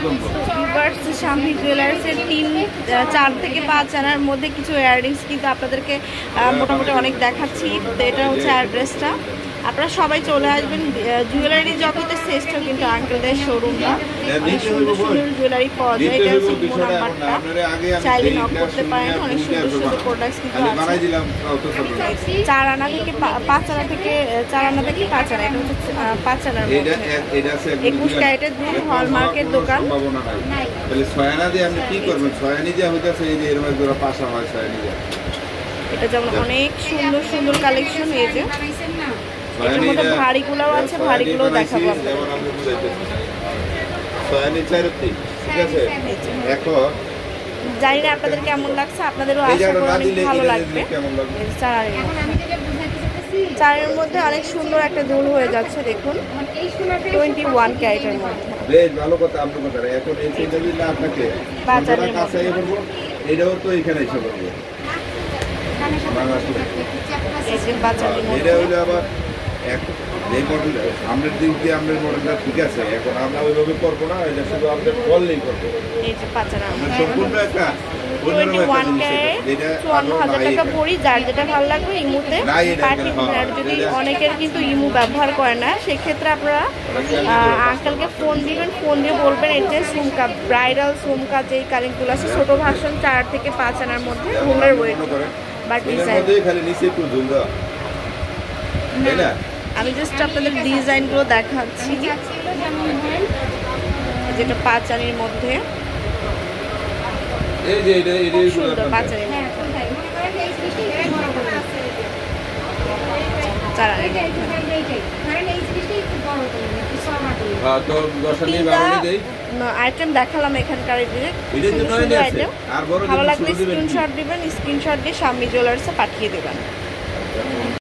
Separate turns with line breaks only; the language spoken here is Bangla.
শাম্মী জুয়েলার্সের 4 থেকে 5 আনার মধ্যে কিছু ইয়াররিংস কিন্তু আপনাদেরকে মোটামুটি অনেক দেখাচ্ছি। তো এটা হচ্ছে অ্যাড্রেসটা, আপনারা সবাই চলে আসবেন। জুয়েলারি জগতে শ্রেষ্ঠ কিন্তু আঙ্কেলদের শোরুমটা, অনেক সুন্দর সুন্দর জুয়েলারি পাওয়া যায়। এটা হচ্ছে ফোন নাম্বারটা, চাইলে নক করতে পারেন। অনেক সুন্দর সুন্দর প্রোডাক্টস কিন্তু আছে। 4 আনা থেকে 5 আনা থেকে 4 আনা থেকে 5 আনা, এটা হচ্ছে 5 আনার মধ্যে 21 ক্যারেটের দুল, হলমার্কের দোকান। এটা যেমন অনেক সুন্দর সুন্দর কালেকশন। এই যে এটার মধ্যে ভারীগুলোও আছে, ভারীগুলোও দেখাবো জানি না আপনাদের কেমন লাগছে, আপনাদেরও আশা করি অনেক ভালো লাগবে। চারের মধ্যে অনেক সুন্দর একটা দুল হয়ে যাচ্ছে, দেখুন 21 ক্যারেটের মধ্যে।
বেশ ভালো কথা আপনার কথা। এখন এই সেটা যদি না থাকে বাজারের কাছে করব, এটাও তো এখানে এসে করবে। এটা হলো আবার এই মডেল আমাদের দিক দিয়ে আমাদের মডেলটা ঠিক আছে। এখন আমরা ওইভাবে করবো না, এটা শুধু আমাদের বললেই করবো।
এই যে পাঁচারা
আমরা সম্পূর্ণ একটা
21 ক্যারেট 54,000 টাকা পড়ি। যার যেটা ভালো লাগবে ইমুতে পাঠিয়ে দিন। আর যদি অনেকের কিন্তু ইমু ব্যবহার করে না, সেক্ষেত্রে আপনারা আঙ্কেলকে ফোন দিবেন, ফোন দিয়ে বলবেন এই যে ঝুমকা, ব্রাইডাল ঝুমকা যেই কালেকশনগুলো আছে ছোট ভার্সন 4 থেকে 5 আনার মধ্যে রুমের ওয়েট বা ডিজাইন।
খালি নিচে একটু ঝুল দাও, তাই না?
আমি জাস্ট আপনাদের ডিজাইনগুলো দেখাচ্ছি, যেটা 5 আনির মধ্যে সুন্দর 5 আনির আইটেম দেখালাম এখানকার। আইটেম ভালো লাগলে স্ক্রিনশট দিবেন, স্ক্রিনশট দিয়ে শাম্মী জুয়েলার্সে পাঠিয়ে দেবেন।